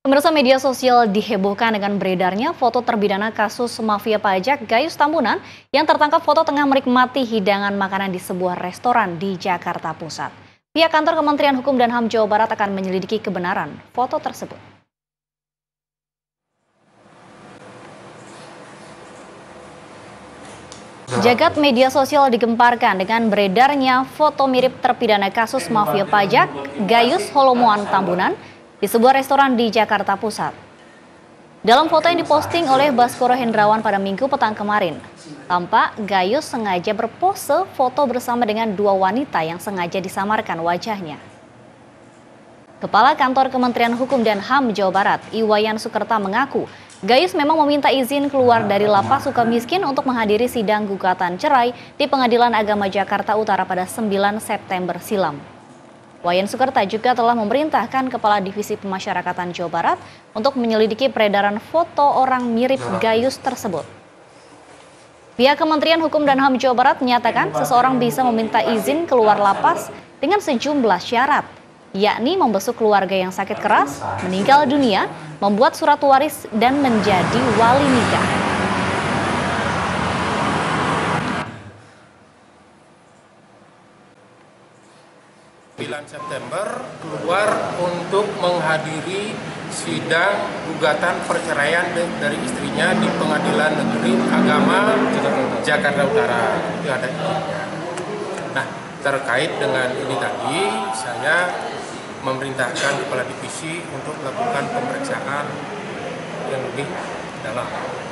Pemirsa, media sosial dihebohkan dengan beredarnya foto terpidana kasus mafia pajak Gayus Tambunan yang tertangkap foto tengah menikmati hidangan makanan di sebuah restoran di Jakarta Pusat. Pihak kantor Kementerian Hukum dan HAM Jawa Barat akan menyelidiki kebenaran foto tersebut. Jagat media sosial digemparkan dengan beredarnya foto mirip terpidana kasus mafia pajak Gayus Holomoan Tambunan di sebuah restoran di Jakarta Pusat. Dalam foto yang diposting oleh Baskoro Hendrawan pada Minggu petang kemarin, tampak Gayus sengaja berpose foto bersama dengan dua wanita yang sengaja disamarkan wajahnya. Kepala Kantor Kementerian Hukum dan HAM Jawa Barat, Iwayan Sukerta mengaku, Gayus memang meminta izin keluar dari Lapas Sukamiskin untuk menghadiri sidang gugatan cerai di Pengadilan Agama Jakarta Utara pada 9 September silam. Wayan Sukerta juga telah memerintahkan Kepala Divisi Pemasyarakatan Jawa Barat untuk menyelidiki peredaran foto orang mirip Gayus tersebut. Pihak Kementerian Hukum dan HAM Jawa Barat menyatakan seseorang bisa meminta izin keluar lapas dengan sejumlah syarat, yakni membesuk keluarga yang sakit keras, meninggal dunia, membuat surat waris, dan menjadi wali nikah. 9 September keluar untuk menghadiri sidang gugatan perceraian dari istrinya di Pengadilan Negeri Agama Jakarta Utara. Itu ada izinnya. Nah, terkait dengan ini tadi, saya memerintahkan Kepala Divisi untuk melakukan pemeriksaan yang lebih dalam.